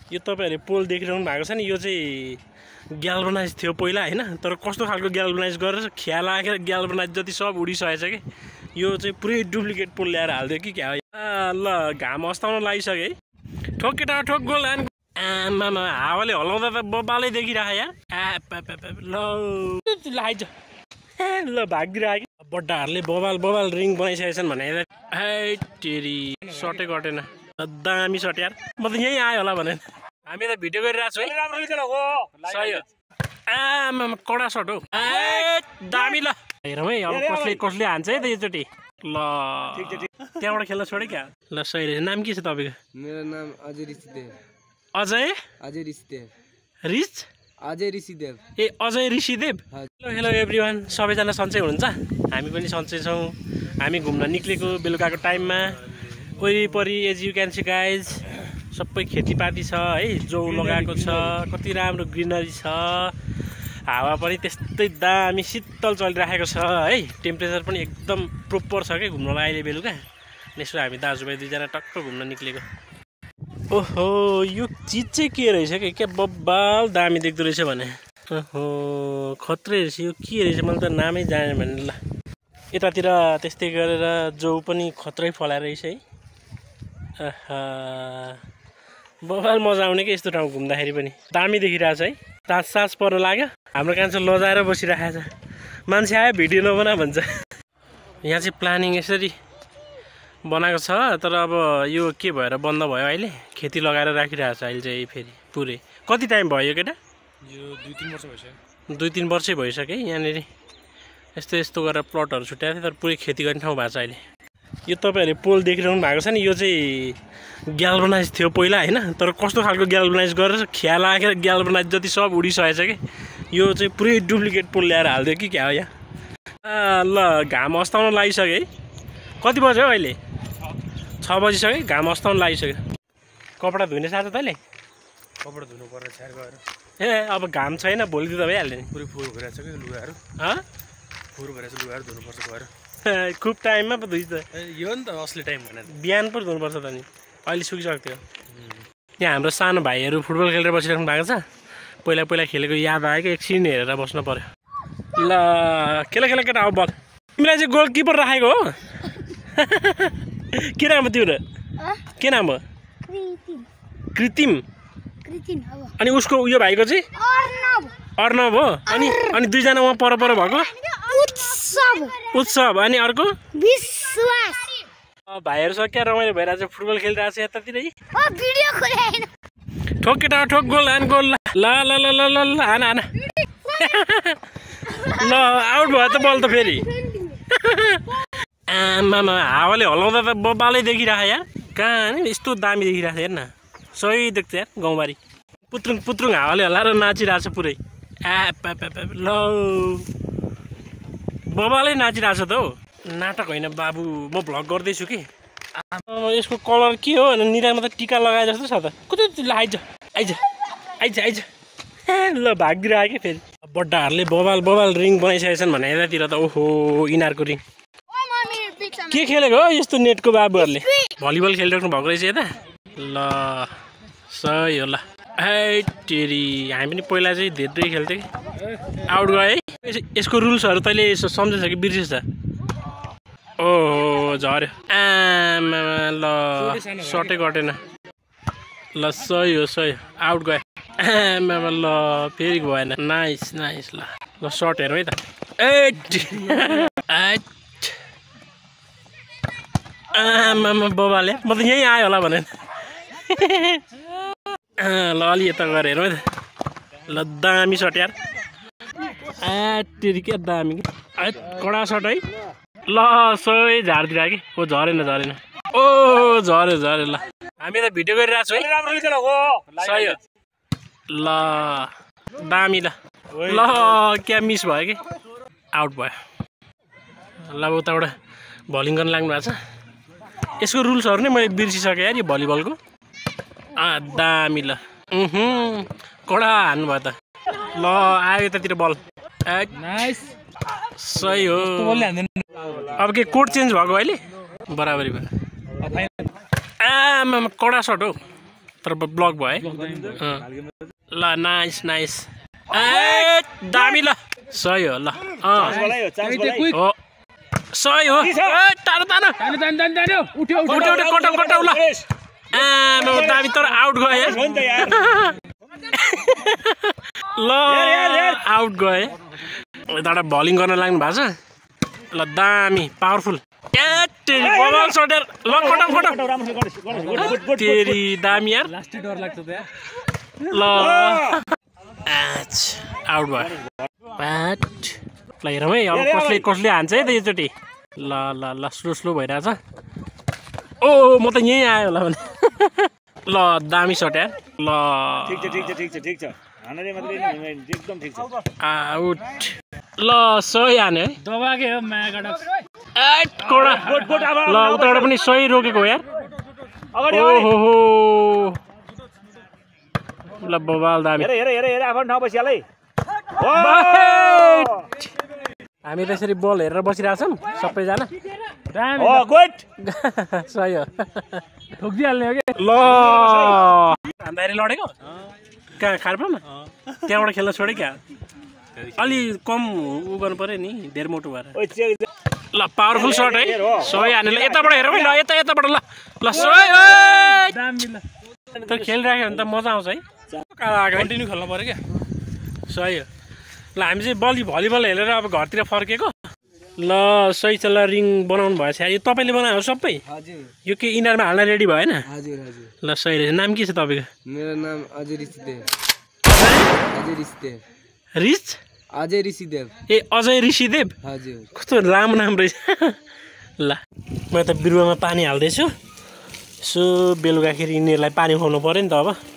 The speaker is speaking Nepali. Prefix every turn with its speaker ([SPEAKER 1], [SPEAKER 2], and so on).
[SPEAKER 1] यो तपाईहरुले पोल देखिरहनु भएको छ नि यो चाहिँ ग्याल्भनाइज थियो पहिला हैन तर कस्तो खालको ग्याल्भनाइज गरेर ख्या लागेर ग्याल्भनाइज जति सब उडिसकेछ के यो चाहिँ पुरै डुप्लिकेट पोल ल्याएर हाल्दियो कि क्या ल घाम अस्ताउन लागिसके ठोक केटा ठोक गोल आमामा हावाले हलाउँदा त बबालै देखिराखे यार ल लाइज ल भागिरहेको बड्डाहरूले बबाल रिङ बनाइसकेछन् भने है टेरी सटै गटेन दामी सट यार म त यहीँ आयो होला भने हामी त भिडियो गरिरहेको छु है सही हो आमामा कडा सट हो दामी ल हेरौँ है अब कसले हान्छ है त योचोटि ल त्यहाँबाट खेल्न छोडे क्या ल सही रहेछ नाम के छ तपाईँको
[SPEAKER 2] मेरो नाम अजय ऋषिदेव
[SPEAKER 1] अजय ऋषिदेव ए अजय ऋषिदेव हेलो एभ्रिवान सबैजना सन्चै हुनुहुन्छ हामी पनि सन्चै छौँ हामी घुम्न निक्लेको बेलुकाको टाइममा वरिपरि as you can see guys सबै खेतीपाती छ है जौ लगाएको छ कति राम्रो ग्रिनरी छ हावा पनि त्यस्तै दामी शीतल चलिरहेको छ है टेम्परेचर पनि एकदम प्रोपर छ क्या घुम्नलाई अहिले बेलुका यसो हामी दाजुभाइ दुईजना टक्क घुम्न निक्लेको ओहो यो चिज चाहिँ के रहेछ क्या बब्बाल दामी देख्दो रहेछ भने ओहो खत्रै रहेछ यो के रहेछ मैले त नामै जाने भने ल यतातिर त्यस्तै गरेर जौ पनि खत्रै फलाएर रहेछ है बब्बाल मजा आउने कि यस्तो ठाउँ घुम्दाखेरि पनि दामी देखिरहेछ है सास पर्न लाग्यो हाम्रो कान्छो लजाएर बसिरहेको छ मान्छे आयो भिडियो नबना भन्छ यहाँ चाहिँ प्लानिङ यसरी बनाएको छ तर अब यो के भएर बन्द भयो अहिले खेती लगाएर राखिरहेको छ अहिले चाहिँ फेरि पुरै कति टाइम भयो केटा
[SPEAKER 3] यो 2-3 वर्ष भइसक्यो
[SPEAKER 1] 2-3 वर्षै भइसक्यो यहाँनिर यस्तो गरेर प्लटहरू छुट्याएको थियो तर पुरै खेती गर्ने ठाउँ भएको छ अहिले यो तपाईँहरूले पोल देखिरहनु भएको छ नि यो चाहिँ ग्याल्भनाइज थियो पहिला हैन तर कस्तो खालको ग्याल्भनाइज गरेर ख्या लागेर ग्याल्भनाइज जति सब उडिसकेछ कि यो चाहिँ पुरै डुप्लिकेट पोल ल्याएर हाल्दियो कि क्या हो यहाँ ल घाम अस्ताउन लागिसक्यो है कति बज्यो अहिले 6 बजिसक्यो घाम अस्ताउन लागिसक्यो कपडा धुने साथ तैँले
[SPEAKER 3] कपडा धुनु पर्ने छार गएर
[SPEAKER 1] ए अब घाम छैन भोलि त भइहाल्यो नि
[SPEAKER 3] पुरै फोहोर भइरहेछ कि लुगाहरू फोहोर भइरहेछ लुगाहरू धुनुपर्छ गएर
[SPEAKER 1] खुब टाइममा पो धुइछ
[SPEAKER 3] यो नि त असली टाइम भनेर
[SPEAKER 1] बिहान पो धुनुपर्छ त नि अहिले सुकिसक्यो थियो यहाँ हाम्रो सानो भाइहरू फुटबल खेलेर बसिराख्नु भएको छ पहिला खेलेको याद आयो कि एकछिन हेरेर बस्नु पर्यो ल खेल केटा हो बल तिमीलाई चाहिँ गोलकिपर राखेको हो के नाम हो तिम्रो के नाम हो कृतिम अनि उसको उयो भाइको चाहिँ अर्णव हो अनि दुईजना उहाँ पर भएको उत्सव अनि अर्को विश्वास भाइहरूसँग क्या रमाइलो भइरहेको छ फुटबल खेलिरहेको छ यतातिर ठोक केटा ठोक गोल ल हाना ल आउट भयो त बल त फेरि आमामा हावाले हलाउँदा त बबालै देखिराखे यार कहाँ नि यस्तो दामी देखिरहेको हेर्न सही देख्छ यार गाउँबारी पुत्रुङ हावाले हल्लाएर नाचिरहेको छ पुरै ल बबालै नाचिरहेको छ त हौ नाटक होइन बाबु म भ्लग गर्दैछु कि यसको कलर के हो निरामा त टिका लगाए जस्तो छ त कति आइज ल भागिरहेको कि फेरि बड्डाहरूले बबाल रिङ बनाइसकेछन् भने यतातिर त ओहो यिनीहरूको रिङ के खेलेको हो यस्तो नेटको बाबुहरूले भलिबल खेलिराख्नु भएको रहेछ यता ल सही हो ल है टेरी हामी पनि पहिला चाहिँ धेरै खेल्थ्यो कि आउट गयो है यसको रुल्सहरू तैँले सम्झेछ कि बिर्सेछ ओहो झऱ्यो आमा ल सटै गटेन ल सही हो आउट गयो आमा ल फेरि भएन नाइस ल सर्ट हेरौँ है त आमा बबाले म त यहीँ आयो होला भने ल अलि यता गएर हेरौँ है त ल दामी सट यार तेरि क्या दामी कडा सट है ल सबै झारतिर कि ओ झरेन ओ झऱ्यो ल हामी त भिडियो गरिरहेको छौँ है सही हो ल दामी ल क्या मिस भयो कि आउट भयो ल उताबाट भलिङ गर्न लाग्नु भएको छ यसको रुल्सहरू नै मैले बिर्सिसकेँ यार यो भलिबलको दामी ल कडा हान्नु भयो त ल आयो यतातिर बल
[SPEAKER 3] नाइस
[SPEAKER 1] सही हो अब के कोड चेन्ज भएको अहिले बराबरी भयो आमा कडा सट हो तर ब्लक भयो है ल नाइस नाइस ए दामी ल सही हो ल हो सही हो टाढो टाढो उठ्यो कटाउ ल दामी तर आउट गयो ल आउट गए यताबाट बलिङ गर्न लाग्नु भएको छ ल दामी पावरफुल बल सटेर ल कटाउ तेरी दामी यार ल आउट भयो प्याट ल हेरौँ है अब कसले हान्छ है त योचोटि ल ल ल स्लो भइरहेछ ओ म त यहीँ आयो होला भने ल दामी सट यार ल
[SPEAKER 4] ठिक छ हानेर मात्रै एकदम ठिक छ
[SPEAKER 1] आउट ल सही हान्यो है
[SPEAKER 3] दबाके हो मायाबाट
[SPEAKER 1] कोडा ल उताबाट पनि सही रोकेको हो यार ओहो ल बबाल दामी
[SPEAKER 4] हेर आफ्नो ठाउँ बसिहाल है
[SPEAKER 1] हामी त्यसरी बल हेरेर बसिरहेछौँ सबैजना सही हो
[SPEAKER 3] ठोकिदिहाल्ने हो कि
[SPEAKER 1] ल हान्दाखेरि लडेको कहाँ खारपामा त्यहाँबाट खेल्न छोड्यो क्या अलि कम उ गर्नु पर्यो नि धेर मोटो भएर ल पावरफुल सट है सही हानेर यताबाट हेरौँ है ल यताबाट ल ल सही तर खेलिराख्यो भने त मजा आउँछ है
[SPEAKER 3] कन्टिन्यू खेल्नु पर्यो क्या
[SPEAKER 1] सही हो ल हामी चाहिँ भलिबल हेरेर अब घरतिर फर्केको ल सही छ ल रिङ बनाउनु भएछ यो तपाईँले बनायो सबै यो के इनारमा हाल्न रेडी भएन ल सही रहेछ नाम के छ तपाईँको
[SPEAKER 2] मेरो नाम अजय ऋषिदेव
[SPEAKER 1] अजय ऋषिदेव ए अजय ऋषिदेव
[SPEAKER 2] हजुर
[SPEAKER 1] कस्तो लामो नाम रहेछ ल म त बिरुवामा पानी हाल्दैछु यसो बेलुकाखेरि यिनीहरूलाई पानी खुवाउनु पऱ्यो नि त अब